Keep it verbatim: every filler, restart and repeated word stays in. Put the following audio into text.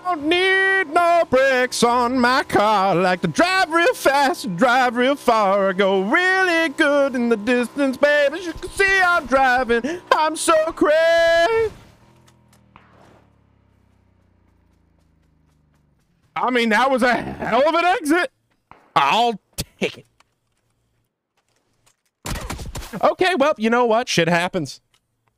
don't need no brakes on my car. I like to drive real fast and drive real far. I go really good in the distance, baby. As you can see, I'm driving. I'm so crazy. I mean, that was a hell of an exit. I'll take it. Okay, well, you know what? Shit happens.